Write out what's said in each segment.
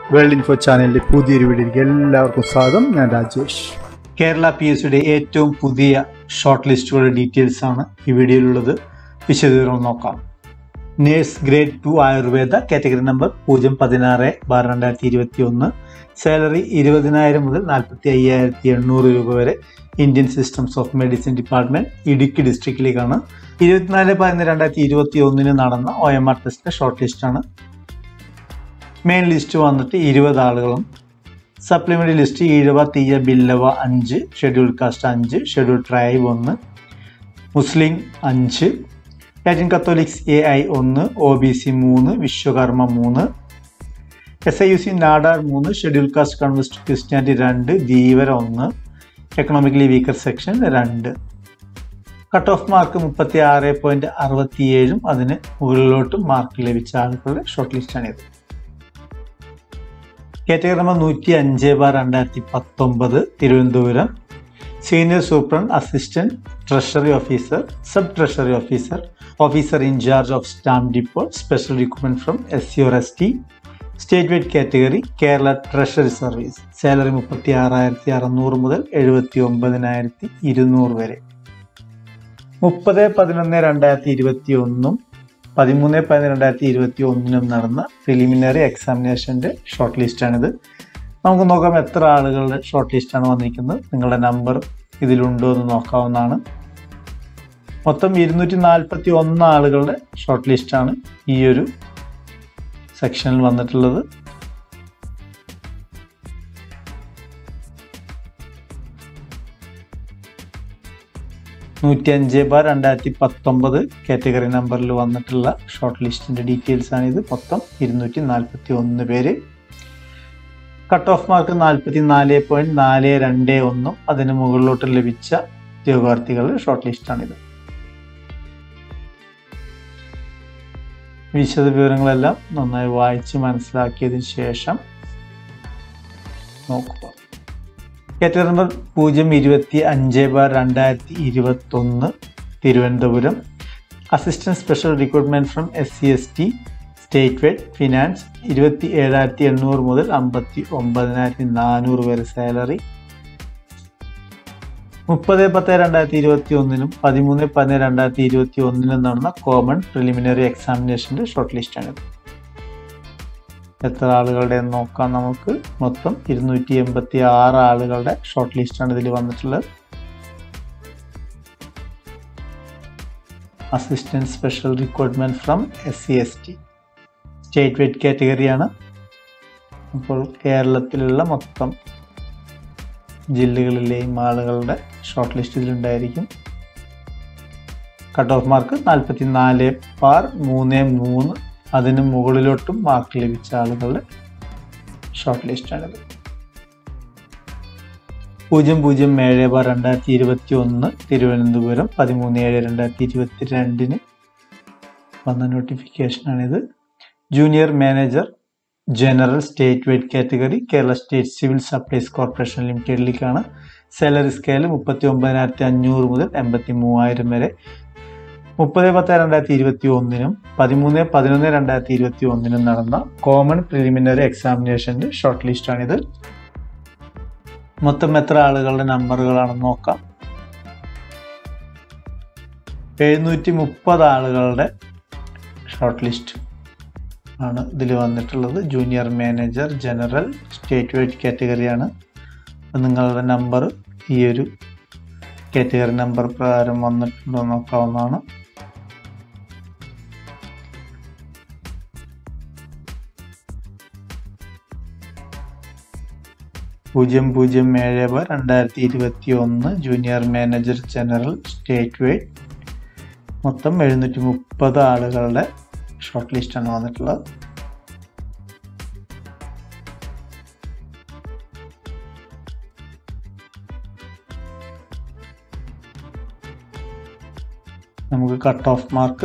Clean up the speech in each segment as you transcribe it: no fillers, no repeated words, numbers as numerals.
Worldinfo ചാനലിലെ പുതിയൊരു വീഡിയോയിലേക്ക് എല്ലാവർക്കും സ്വാഗതം. ഞാൻ രാജേഷ്. കേരള PSCയുടെ ഏറ്റവും പുതിയ ഷോർട്ട് ലിസ്റ്റുകളുടെ ഡീറ്റെയിൽസ് ആണ് ഈ വീഡിയോയിലുള്ളത്. വിശദീകരണം നോക്കാം. Nurse grade 2 Ayurveda category number 016/2021. Salary 20,000 മുതൽ 45,800 രൂപ വരെ. Indian systems of medicine department, Idukki ഡിസ്ട്രിക്റ്റിലേക്കാണ്. 24/11/2021 നടന്ന OMR ടെസ്റ്റിന്റെ ഷോർട്ട് ലിസ്റ്റാണ്. മെയിൻ ലിസ്റ്റ് വന്നിട്ട് 20 ആളുകളും. Supplementary list Ezhava, Thiyya, Billava 5, schedule caste 5, schedule tribe 1, Muslim 5, Latin Catholics AI 1, OBC 3, Vishwakarma 3, SIUC Nadar 3, schedule caste converted Christianity 2, Dheevara 1, economically weaker section 2. Cut off mark 36.67, അതിന് മുകളിലോട്ട് mark ലഭിച്ച ആളുകളുടെ ഷോർട്ട് ലിസ്റ്റാണിത്. Category number 105/2019 Thiruvananthapuram. Senior superintendent, assistant treasury officer, sub treasury officer, officer in charge of stamp depot, special recruitment from SC or ST. State wide category Kerala treasury service. Salary 36,600 മുതൽ 79,200 വരെ. 30/11/2021 13/11/2021 നടന്ന preliminary എക്സാമിനേഷൻ്റെ short ലിസ്റ്റാണിത്. നമുക്ക് നോക്കാം എത്ര ആളുകളുടെ ഷോർട്ട് ലിസ്റ്റാണ് വന്നിരിക്കുന്നത്. നിങ്ങളുടെ നമ്പർ ഇതിലുണ്ടോ എന്ന് നോക്കാവുന്നതാണ്. മൊത്തം 241 ആളുകളുടെ ഷോർട്ട് ലിസ്റ്റാണ് ഈ ഒരു സെക്ഷനിൽ വന്നിട്ടുള്ളത്. (105/2019) കാറ്റഗറി നമ്പറിൽ വന്നിട്ടുള്ള ഷോർട്ട് ലിസ്റ്റിൻ്റെ ഡീറ്റെയിൽസ് ആണിത്. മൊത്തം 241 പേര്. കട്ട് ഓഫ് മാർക്ക് 44.421, അതിന് മുകളിലോട്ട് ലഭിച്ച ഉദ്യോഗാർത്ഥികളുടെ ഷോർട്ട് ലിസ്റ്റാണിത്. വിശദ വിവരങ്ങളെല്ലാം നന്നായി വായിച്ച് മനസ്സിലാക്കിയതിന് ശേഷം നോക്കുക. Category number 025/2021 Thiruvananthapuram. Assistant special recruitment from SC/ST, state wide finance. 27,800 മുതൽ 59,400 വരെ സാലറി. 30/10/2021 13/10/2021 നടന്ന കോമൺ പ്രിലിമിനറി എക്സാമിനേഷൻ്റെ ഷോർട്ട് ലിസ്റ്റാണിത്. എത്ര ആളുകളുടെ നോക്കാം നമുക്ക്. മൊത്തം 286 ആളുകളുടെ ഷോർട്ട് ലിസ്റ്റാണ് ഇതിൽ വന്നിട്ടുള്ളത്. Assistant special recruitment from SC/ST, state wide കാറ്റഗറിയാണ്. അപ്പോൾ കേരളത്തിലുള്ള മൊത്തം ജില്ലകളിലെയും ആളുകളുടെ ഷോർട്ട് ലിസ്റ്റ് ഇതിലുണ്ടായിരിക്കും. കട്ട് ഓഫ് മാർക്ക് 44/33, അതിന് മുകളിലോട്ടും മാർക്ക് ലഭിച്ച ആളുകളുടെ ഷോർട്ട് ലിസ്റ്റാണിത്. 007/2021 തിരുവനന്തപുരം. 13/7/2022 വന്ന നോട്ടിഫിക്കേഷനാണിത്. Junior manager general, state wide category Kerala state civil supplies corporation ലിമിറ്റഡിലേക്കാണ്. സാലറി സ്കെയിൽ 39,500 മുതൽ 83,000 വരെ. 30/10/2021 13/11/2021 നടന്ന കോമൺ പ്രിലിമിനറി എക്സാമിനേഷൻ്റെ ഷോർട്ട് ലിസ്റ്റാണിത്. മൊത്തം എത്ര ആളുകളുടെ നമ്പറുകളാണെന്ന് നോക്കാം. 730 ആളുകളുടെ ഷോർട്ട് ലിസ്റ്റ് ആണ് ഇതിൽ വന്നിട്ടുള്ളത്. Junior manager general, state wide കാറ്റഗറിയാണ്. നിങ്ങളുടെ നമ്പർ ഈ ഒരു കാറ്റഗറി നമ്പർ പ്രകാരം വന്നിട്ടുണ്ടോ നോക്കാവുന്നതാണ്. (007/2021) junior manager general, state wide. മൊത്തം 730 ആളുകളുടെ ഷോർട്ട് ലിസ്റ്റാണ് വന്നിട്ടുള്ളത്. നമുക്ക് കട്ട് ഓഫ് മാർക്ക്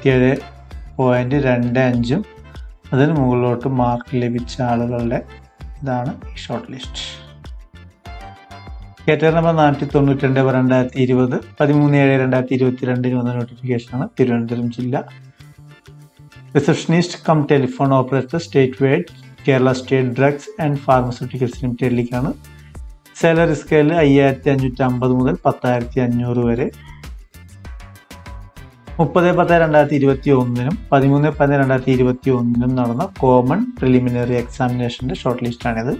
37.25, അതിന് മുകളിലോട്ട് മാർക്ക് ലഭിച്ച ആളുകളുടെ ഇതാണ് ഈ ഷോർട്ട് ലിസ്റ്റ്. കാറ്റഗറി നമ്പർ 492/2020 13/7/2022 വന്ന നോട്ടിഫിക്കേഷനാണ്. തിരുവനന്തപുരം ജില്ല. Receptionist cum telephone operator, state wide Kerala state drugs and pharmaceuticals ലിമിറ്റഡിലേക്കാണ്. സാലറി സ്കെയിൽ 5550 മുതൽ 10500 വരെ. 30/10/2021 13/10/2021 നടന്ന കോമൺ പ്രിലിമിനറി എക്സാമിനേഷന്റെ ഷോർട്ട് ലിസ്റ്റാണിത്.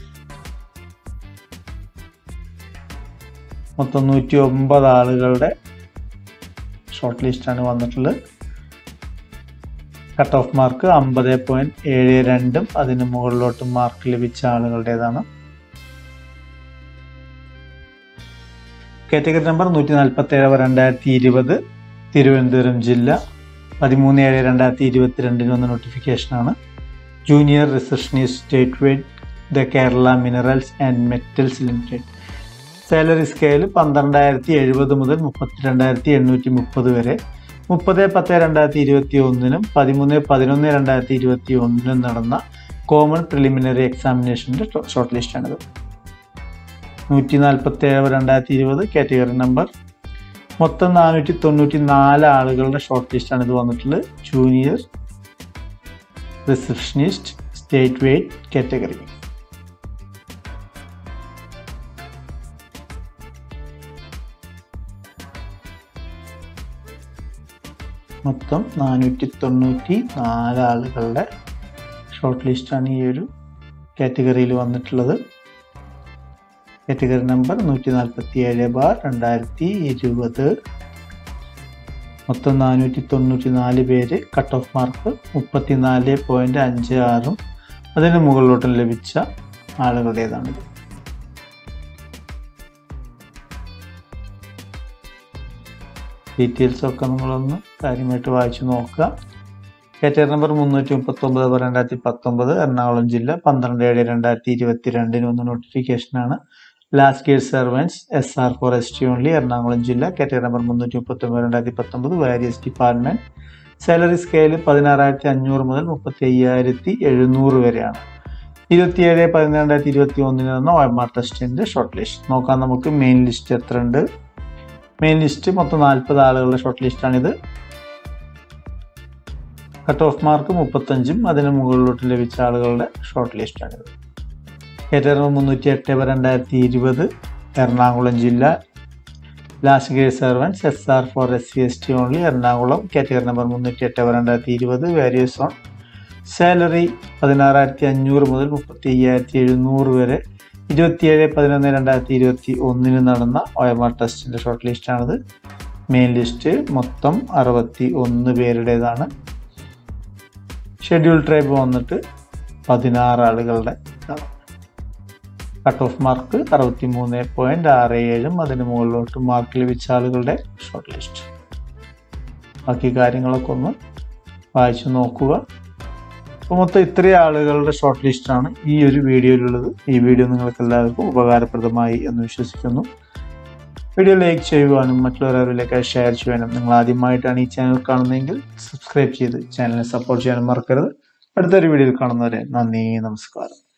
മൊത്തം 109 ആളുകളുടെ ഷോർട്ട് ലിസ്റ്റാണ് വന്നിട്ടുള്ളത്. കട്ട് ഓഫ് മാർക്ക് 50.72 അതിന് മുകളിലോട്ട് മാർക്ക് ലഭിച്ച ആളുകളുടേതാണ്. കാറ്റഗറി നമ്പർ 147/2020 തിരുവനന്തപുരം ജില്ല 13/7/2022 വന്ന നോട്ടിഫിക്കേഷനാണ്. Junior receptionist state wide the Kerala minerals and metals limited. Salary scale 12,070 മുതൽ 32,830 വരെ. 30/10/2021 13/11/2021 നടന്ന കോമൺ പ്രിലിമിനറി എക്സാമിനേഷൻ്റെ ഷോർട്ട് ലിസ്റ്റാണിത്. 147/2020 കാറ്റഗറി നമ്പർ. മൊത്തം 494 ആളുകളുടെ ഷോർട്ട് ലിസ്റ്റാണ് ഇത് വന്നിട്ടുള്ളത്. Junior receptionist state wide category. മൊത്തം 494 ആളുകളുടെ ഷോർട്ട് ലിസ്റ്റാണ് ഈ ഒരു കാറ്റഗറിയിൽ വന്നിട്ടുള്ളത്. Category number 147/2020. മൊത്തം 494 പേര്. കട്ട് ഓഫ് മാർക്ക് 34.56 അതിന് മുകളിലോട്ട് ലഭിച്ച ആളുകളുടേതാണിത്. ഡീറ്റെയിൽസ് ഒക്കെ നിങ്ങളൊന്ന് കാര്യമായിട്ട് വായിച്ചു നോക്കുക. കാറ്റഗറി നമ്പർ 339/2019 എറണാകുളം ജില്ല 12/7/2022 വന്ന നോട്ടിഫിക്കേഷനാണ്. Last grade servants SR for ST only Ernakulam ജില്ല. Category number 339/2019 various department. Salary scale 16,500 മുതൽ 35,700 വരെയാണ്. 27/11/2021 നടന്ന OMR ടെസ്റ്റിന്റെ ഷോർട്ട് ലിസ്റ്റ് നോക്കാം. നമുക്ക് മെയിൻ ലിസ്റ്റ് എത്ര ഉണ്ട്? മെയിൻ ലിസ്റ്റ് മൊത്തം 40 ആളുകളുടെ ഷോർട്ട് ലിസ്റ്റാണിത്. കട്ട് ഓഫ് മാർക്ക് 35 അതിന് മുകളിലോട്ട് ലഭിച്ച ആളുകളുടെ ഷോർട്ട് ലിസ്റ്റാണിത്. കാറ്റഗറി നമ്പർ 308/2020 എറണാകുളം ജില്ല. Last grade servants SR for SC ST only Ernakulam. Category number 308/2020 various ഓൺ. സാലറി 16,500 മുതൽ 35,700 വരെ. 27/11/2021 നടന്ന OMR ടെസ്റ്റിന്റെ ഷോർട്ട് ലിസ്റ്റാണിത്. മെയിൻ ലിസ്റ്റ് മൊത്തം 61 പേരുടേതാണ്. ഷെഡ്യൂൾ ട്രൈബ് വന്നിട്ട് 16 ആളുകളുടെ. കട്ട് ഓഫ് മാർക്ക് 63.67 അതിന് മുകളിലോട്ട് മാർക്ക് ലഭിച്ച ആളുകളുടെ ഷോർട്ട് ലിസ്റ്റ്. ബാക്കി കാര്യങ്ങളൊക്കെ ഒന്ന് വായിച്ചു നോക്കുക. അപ്പോൾ മൊത്തം ഇത്രയും ആളുകളുടെ ഷോർട്ട് ലിസ്റ്റാണ് ഈ ഒരു വീഡിയോയിലുള്ളത്. ഈ വീഡിയോ നിങ്ങൾക്ക് എല്ലാവർക്കും ഉപകാരപ്രദമായി എന്ന് വിശ്വസിക്കുന്നു. വീഡിയോ ലൈക്ക് ചെയ്യുവാനും മറ്റുള്ളവരിലേക്ക് ഷെയർ ചെയ്യാനും, നിങ്ങൾ ആദ്യമായിട്ടാണ് ഈ ചാനൽ കാണുന്നതെങ്കിൽ സബ്സ്ക്രൈബ് ചെയ്ത് ചാനലിനെ സപ്പോർട്ട് ചെയ്യാനും മറക്കരുത്. അടുത്തൊരു വീഡിയോയിൽ കാണുന്നവരെ നന്ദി, നമസ്കാരം.